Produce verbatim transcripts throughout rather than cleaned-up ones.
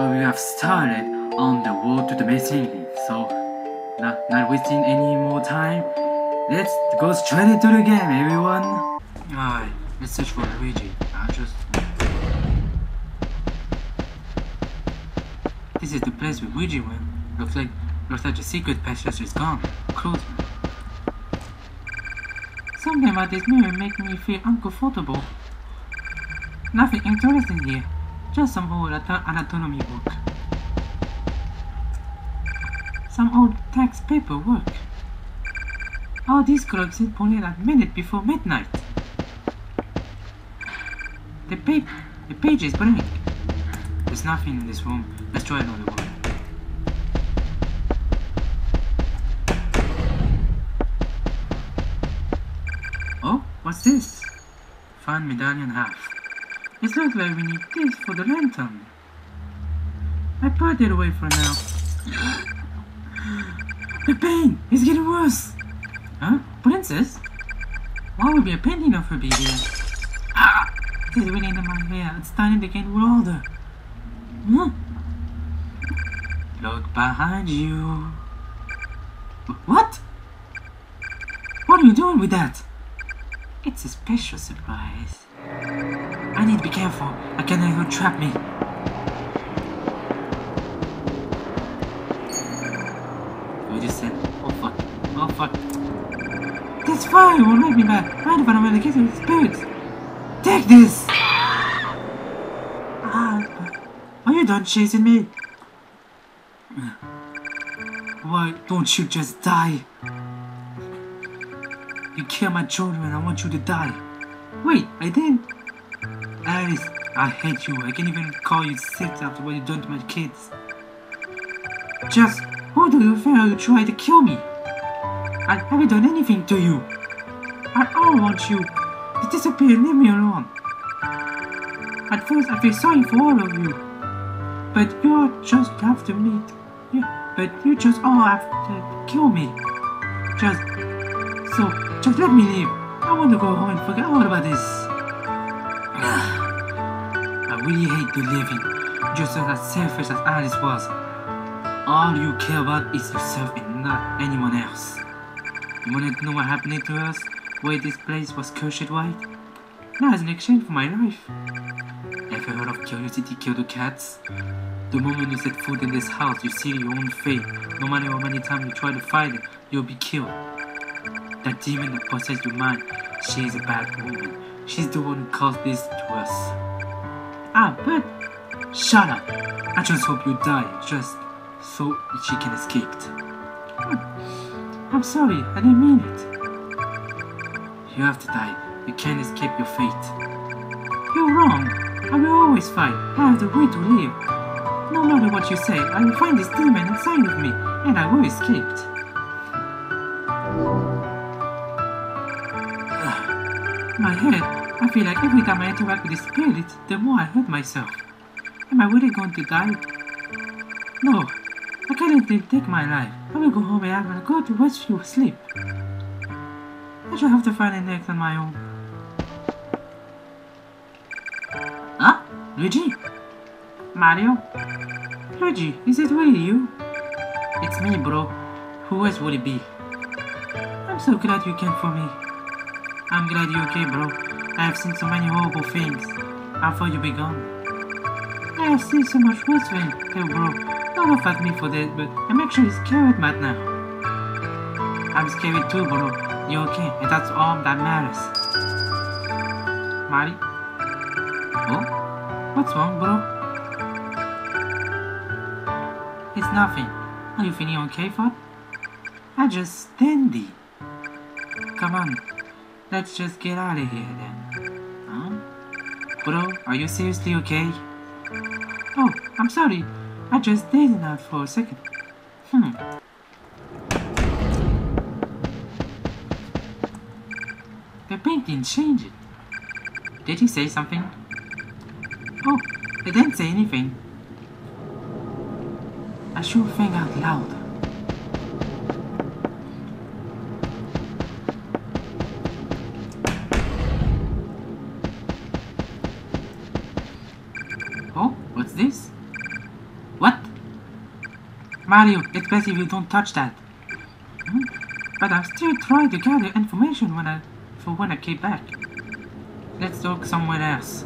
we have started on the road to the amazing. So, not, not wasting any more time, let's go straight into the game, everyone. Alright, let's search for Luigi. I just... This is the place where Luigi went. Looks like, looks like the secret passage is gone. Closed. Something about this mirror makes me feel uncomfortable. Nothing interesting here. Just some old anatomy book. Some old tax paperwork. All these clocks hit pointed at minute before midnight. The paper, the page is blank. There's nothing in this room. Let's try another one. Oh, what's this? Find medallion half. It looks like we need this for the lantern. I put it away for now. The pain is getting worse. Huh? Princess? Why would be a painting of her baby? Ah! It is winning in my hair. It's starting to get older. Huh? Look behind you. What? What are you doing with that? It's a special surprise. I need to be careful. I can't let her trap me. What you said? Oh fuck. Oh fuck. This fire won't make me back. Mind if I don't want to get with spirits? Take this! Ah, are you done chasing me? Why don't you just die? You kill my children, I want you to die. Wait, I did. Alice, I hate you. I can't even call you sick after what you've done to my kids. Just, who do you think you try to kill me? I haven't done anything to you. I all want you to disappear and leave me alone. At first, I feel sorry for all of you. But you just have to meet. Yeah, but you just all have to kill me. Just, so, just let me leave. I want to go home and forget all about this. I really hate the living, just as selfish as Alice was. All you care about is yourself and not anyone else. You wanted to know what happened to us? Why this place was cursed white? Now as an exchange for my life. Ever heard of curiosity kill the cats? The moment you set foot in this house, you see your own fate. No matter how many times you try to fight it, you'll be killed. That demon that possesses your mind, she is a bad woman. She's the one who caused this to us. Ah, but... Shut up! I just hope you die, just so she can escape. I'm sorry, I didn't mean it. You have to die. You can't escape your fate. You're wrong. I will always fight. I have the way to live. No matter what you say, I will find this demon inside of me, and I will escape. My head, I feel like every time I interact with the spirit, the more I hurt myself. Am I really going to die? No, I can't let them take my life. I will go home and I will go to restful sleep. I shall have to find it next on my own. Huh? Luigi? Mario? Luigi, is it really you? It's me, bro. Who else would it be? I'm so glad you came for me. I'm glad you're okay, bro. I have seen so many horrible things. I thought you'd be gone. I have seen so much worse things, hey, bro. Don't laugh at me for that, but I'm actually scared right now. I'm scared too, bro. You're okay, and that's all that matters. Mari? Oh? What's wrong, bro? It's nothing. Are you feeling okay, Fod? I just dandy. Come on. Let's just get out of here then. Huh? Bro, are you seriously okay? Oh, I'm sorry. I just dazed out for a second. Hmm. The painting changed. Did he say something? Oh, he didn't say anything. I should think out loud. Oh, what's this? What? Mario, it's best if you don't touch that. Hmm? But I'm still trying to gather information when I, for when I came back. Let's look somewhere else.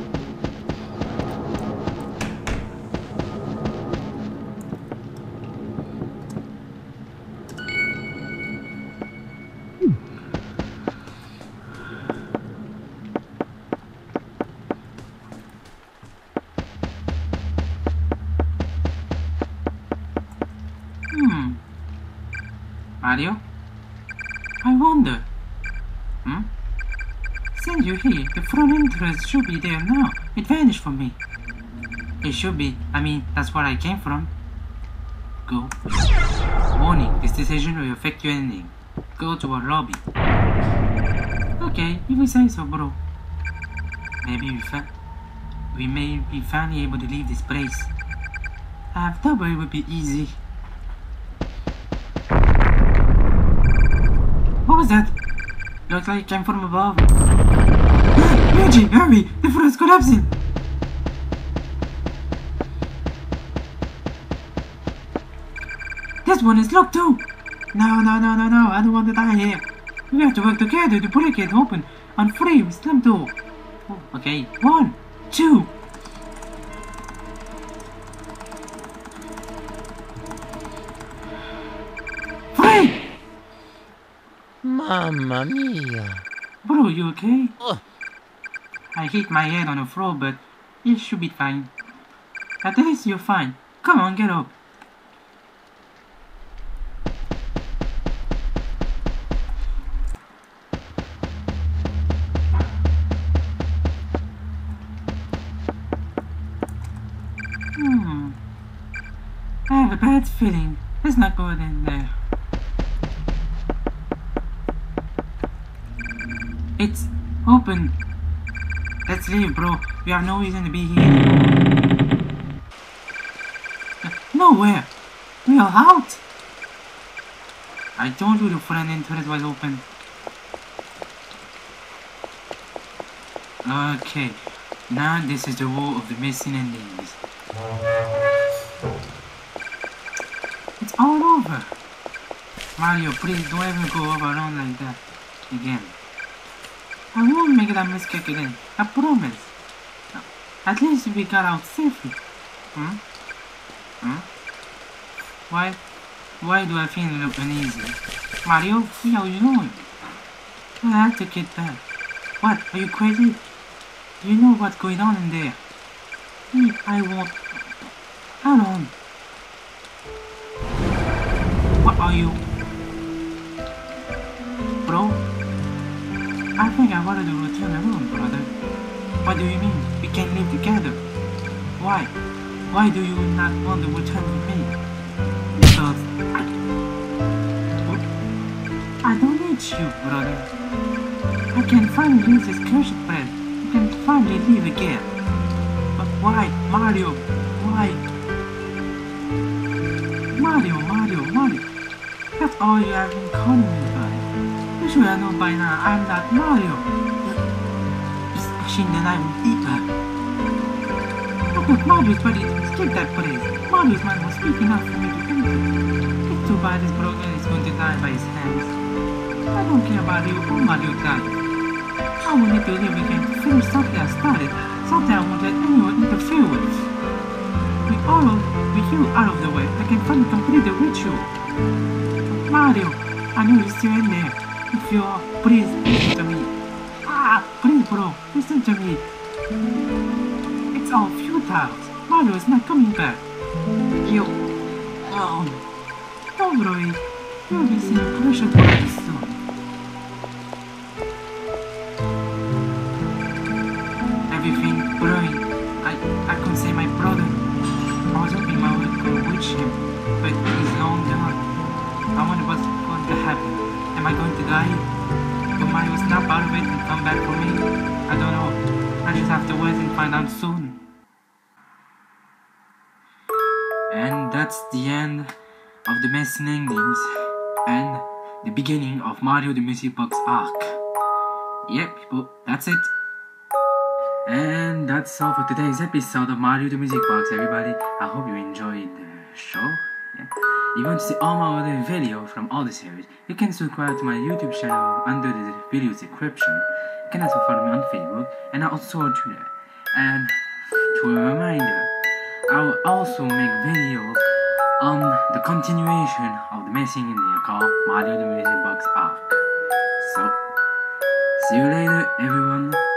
Hmm. Mario? I wonder. Hmm? Since you're here, the front entrance should be there now. It vanished from me. It should be. I mean, that's where I came from. Go. Warning, this decision will affect your ending. Go to our lobby. Okay, if you say so, bro. Maybe we, fa we may be finally able to leave this place. I thought it would be easy. What was that? Looks like it came from above. Reggie, hurry! The floor is collapsing! This one is locked too! No, no, no, no, no, I don't want to die here. We have to work together to break it open. On three, we slam door. Oh, okay, one, two. Three! Mamma mia. Bro, you okay? Oh. I hit my head on the floor, but it should be fine. At least you're fine. Come on, get up. Hmm. I have a bad feeling. Let's not go in there. It's open. Let's leave, bro. We have no reason to be here anymore. Nowhere. We are out. I told you the front entrance was open. Okay. Now this is the war of the missing endings. It's all over. Mario, please don't ever go over around like that again. I won't make that mistake again. I promise. At least we got out safely. Hmm? Hmm? Why? Why do I feel a little uneasy? Mario, how are you doing? I have to get back. What? Are you crazy? You know what's going on in there. Hmm, I won't. Hold on. What are you? Bro? I think I wanted to return the room, brother. What do you mean? We can't live together. Why? Why do you not want to return with me? Because I... I don't need you, brother. I can finally use this cursed bed. I can finally live again. But why, Mario? Why? Mario, Mario, Mario. That's all you have been calling me by. You should have known by now I'm not Mario. Smashing the knife with Eater. I thought Mario's ready to escape that place. Mario's mind was speaking enough for me to enter. It's too bad this broken is going to die by his hands. I don't care about you or Mario died. I wanted to live again to finish something I started, something I won't let anyone interfere with. With all of, with you out of the way, I can finally complete the ritual. Mario, I know you're still in there. If you are, please listen to me. Ah, please bro, listen to me. It's all futile. Mario is not coming back. You... Oh... Don't worry. You'll be seeing a precious body soon. Everything blurring. I... I couldn't say my brother. I was hoping I would go reach him, but he's long gone. I wonder what's going to happen. Am I going to die? Will Mario snap out of it and come back for me? I don't know. I just have to wait and find out soon. And that's the end of the missing endings and the beginning of Mario the Music Box arc. Yep, people, that's it. And that's all for today's episode of Mario the Music Box, everybody. I hope you enjoyed the show. Yeah. If you want to see all my other videos from all the series, you can subscribe to my YouTube channel under the video description. You can also follow me on Facebook and also on Twitter. And to a reminder, I will also make videos on the continuation of the Missing India called Mario the Music Box Arc. So, see you later, everyone.